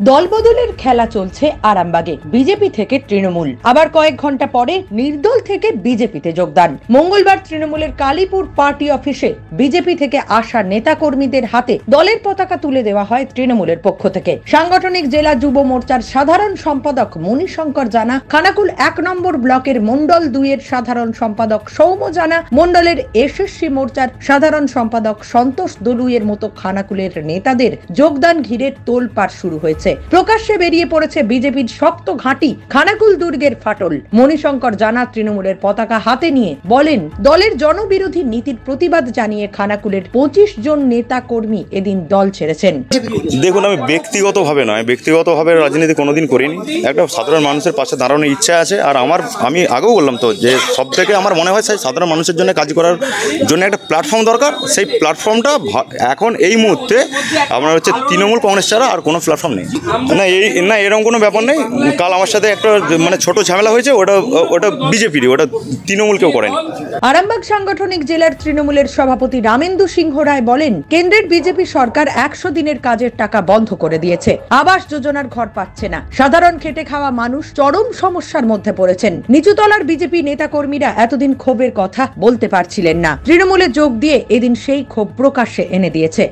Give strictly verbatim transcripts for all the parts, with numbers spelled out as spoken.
দলবদলের খেলা চলছে আরামবাগে। বিজেপি থেকে তৃণমূল, আবার কয়েক ঘন্টা পরে নির্দল থেকে বিজেপিতে যোগদান। মঙ্গলবার তৃণমূলের কালীপুর পার্টি অফিসে বিজেপি থেকে আসা নেতা কর্মীদের হাতে দলের পতাকা তুলে দেওয়া হয় তৃণমূলের পক্ষ থেকে। সাংগঠনিক জেলা যুব মোর্চার সাধারণ সম্পাদক মণিশঙ্কর জানা, খানাকুল এক নম্বর ব্লকের মন্ডল দুইয়ের সাধারণ সম্পাদক সৌম জানা, মন্ডলের এসএসসি মোর্চার সাধারণ সম্পাদক সন্তোষ দলুইয়ের মতো খানাকুলের নেতাদের যোগদান ঘিরে তোলপাড় শুরু হয়েছে। প্রকাশ্যে বেরিয়ে পড়েছে বিজেপির শক্ত ঘাঁটি খানাকুল দুর্গের ফাটল। মণিশঙ্কর জানা তৃণমূলের পতাকা হাতে নিয়ে বলেন, দলের জনবিরোধী নীতির প্রতিবাদ জানিয়ে খানাকুলের পঁচিশ জন নেতা কর্মী এদিন দল ছেড়েছেন। দেখুন, আমি ব্যক্তিগতভাবে নয়, ব্যক্তিগতভাবে রাজনীতি কোনোদিন করিনি। একটা সাধারণ মানুষের পাশে দাঁড়ানোর ইচ্ছা আছে। আর আমার আমি আগেও বললাম তো যে সব থেকে আমার মনে হয় সাধারণ মানুষের জন্য কাজ করার জন্য একটা প্ল্যাটফর্ম দরকার। সেই প্ল্যাটফর্মটা এখন এই মুহূর্তে আপনার হচ্ছে তৃণমূল কংগ্রেস ছাড়া আর কোনো প্ল্যাটফর্ম নেই। না এই না এরকম কোনো ব্যাপার নেই। কাল আমার সাথে একটা মানে ছোট ঝামেলা হয়েছে, ওটা ওটা বিজেপিরই, ওটা তৃণমূল কেউ করেনি। আরামবাগ সাংগঠনিক জেলার তৃণমূলের সভাপতি রামেন্দু সিংহ রায় বলেন, কেন্দ্রের বিজেপি সরকার একশো দিনের কাজের টাকা বন্ধ করে দিয়েছে, আবাস যোজনার ঘর পাচ্ছে না, সাধারণ খেটে খাওয়া মানুষ চরম সমস্যার মধ্যে পড়েছেন। নিচুতলার বিজেপি নেতা কর্মীরা এতদিন ক্ষোভের কথা বলতে পারছিলেন না, তৃণমূলে যোগ দিয়ে এদিন সেই ক্ষোভ প্রকাশ্যে এনে দিয়েছে।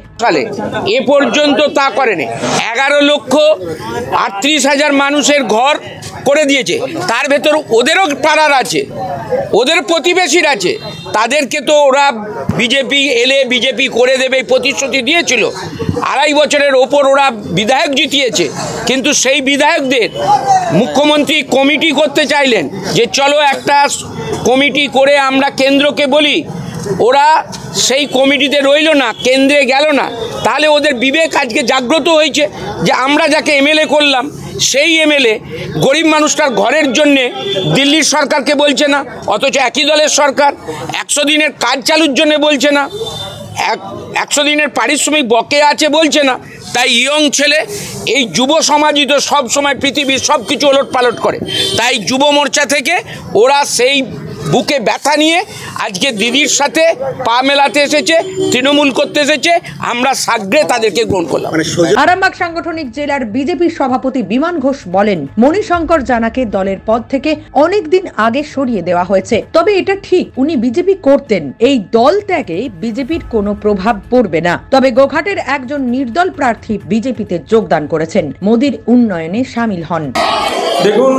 এ পর্যন্ত তা করেনি। এগারো লক্ষ আটত্রিশ হাজার মানুষের ঘর করে দিয়েছে। তার ভেতর ওদেরও পাড়ার আছে, ওদের প্রতিবেশীর আছে। তাদেরকে তো ওরা বিজেপি এলে বিজেপি করে দেবে প্রতিশ্রুতি দিয়েছিল। আড়াই বছরের ওপর ওরা বিধায়ক জিতিয়েছে, কিন্তু সেই বিধায়কদের মুখ্যমন্ত্রী কমিটি করতে চাইলেন যে চলো একটা কমিটি করে আমরা কেন্দ্রকে বলি। ওরা সেই কমিটিতে রইল না, কেন্দ্রে গেল না। তাহলে ওদের বিবেক আজকে জাগ্রত হয়েছে যে আমরা যাকে এমএলএ করলাম সেই এমএলএ গরিব মানুষটার ঘরের জন্যে দিল্লির সরকারকে বলছে না, অথচ একই দলের সরকার একশো দিনের কাজ চালুর জন্য বলছে না, এক একশো দিনের পারিশ্রমিক বকেয়া আছে বলছে না। তাই ইয়ং ছেলে, এই যুব সমাজই তো সব সময় পৃথিবীর সব কিছু ওলট পালট করে। তাই যুব মোর্চা থেকে ওরা সেই বুকে ব্যথা নিয়ে আজকে দিদির সাথে পা মেলাতে এসেছে, তৃণমূল করতে এসেছে। আমরা সাগ্রে তাদেরকে গ্রহণ করলাম। আরামবাগ সাংগঠনিক জেলার বিজেপি সভাপতি বিমান ঘোষ বলেন, মণিশঙ্কর জানাকে দলের পদ থেকে অনেকদিন আগে সরিয়ে দেওয়া হয়েছে। তবে এটা ঠিক, উনি বিজেপি করতেন। এই দল ত্যাগে বিজেপির কোনো প্রভাব পড়বে না। তবে গোঘাটের একজন নির্দল প্রার্থী বিজেপিতে যোগদান করেছেন, মোদির উন্নয়নে সামিল হন। দেখুন,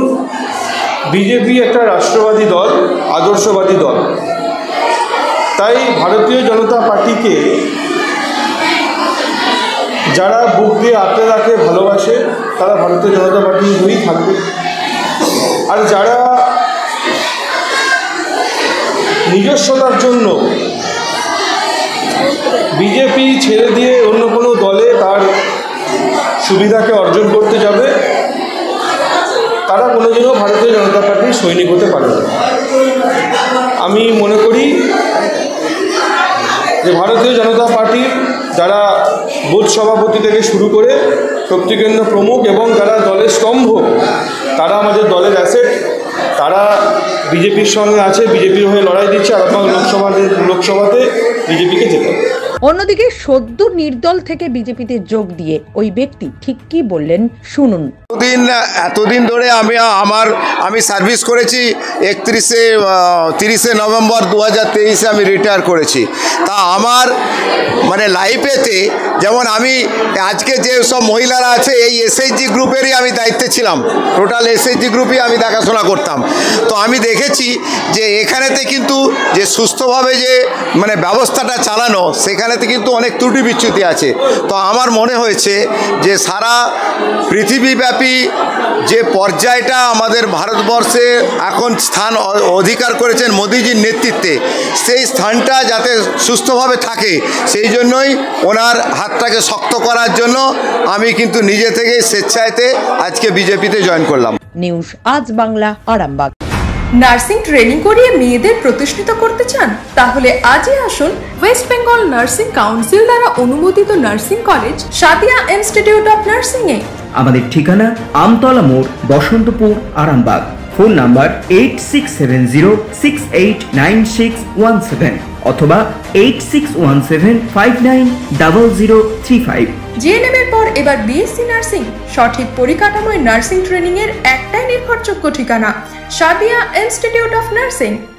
বিজেপি একটা রাষ্ট্রবাদী দল, আদর্শবাদী দল। তাই ভারতীয় জনতা পার্টিকে যারা বুক দিয়ে আঁকড়ে রাখে, ভালোবাসে, তারা ভারতীয় জনতা পার্টির হয়েই থাকবে। আর যারা নিজস্বতার জন্য বিজেপি ছেড়ে দিয়ে অন্য কোনো দলে তার সুবিধাকে অর্জন করতে যাবে, তারা কোনোদিনও ভারতীয় জনতা পার্টির সৈনিক হতে পারে না। আমি মনে করি যে ভারতীয় জনতা পার্টির যারা বুথ সভাপতি থেকে শুরু করে শক্তিকেন্দ্র প্রমুখ এবং যারা দলের স্তম্ভ, তারা আমাদের দলের অ্যাসেট। তারা বিজেপির সঙ্গে আছে, বিজেপির হয়ে লড়াই দিচ্ছে। আরামবাগ লোকসভাতে লোকসভাতে বিজেপিকে যেতে হবে। অন্যদিকে সদ্য নির্দল থেকে বিজেপিতে যোগ দিয়ে ওই ব্যক্তি ঠিক কি বললেন শুনুন। এতদিন এতদিন ধরে আমি আমার আমি সার্ভিস করেছি। একত্রিশে তিরিশে নভেম্বর দু হাজার তেইশে আমি রিটায়ার করেছি। তা আমার মানে লাইফেতে যেমন আমি আজকে যে সব মহিলারা আছে, এই এসএইচজি গ্রুপেরই আমি দায়িত্বে ছিলাম। টোটাল এসএইচজি গ্রুপই আমি দেখাশোনা করতাম। তো আমি দেখেছি যে এখানেতে কিন্তু যে সুস্থভাবে যে মানে ব্যবস্থাটা চালানো, সেখানেতে কিন্তু অনেক ত্রুটি বিচ্যুতি আছে। তো আমার মনে হয়েছে যে সারা পৃথিবীব্যাপী যে পর্যায়টা আমাদের ভারতবর্ষে এখন স্থান অধিকার করেছেন মোদিজির নেতৃত্বে, সেই স্থানটা যাতে সুস্থভাবে থাকে, সেই জন্যই ওনার হাতটাকে শক্ত করার জন্য আমি কিন্তু নিজে থেকেই স্বেচ্ছায়তে আজকে বিজেপিতে জয়েন করলাম। নিউজ আজ বাংলা, আরামবাগ। নার্সিং ট্রেনিং করিয়ে মেয়েদের প্রতিষ্ঠিত করতে চান? তাহলে আজই আসুন ওয়েস্ট বেঙ্গল নার্সিং কাউন্সিল দ্বারা অনুমোদিত nursing college Sadia institute of nursing এ। আমাদের ঠিকানা আমতলা মোড়, Basantapur, Arambag. Phone number eight six seven zero six eight nine six one seven অথবা eight six one seven five nine double zero three five. GNM এর পর এবার বিএসসি নার্সিং, সঠিক পরিকাঠামোয় নার্সিং ট্রেনিং এর একটাই নির্ভরযোগ্য ঠিকানা, সাদিয়া ইনস্টিটিউট অফ নার্সিং।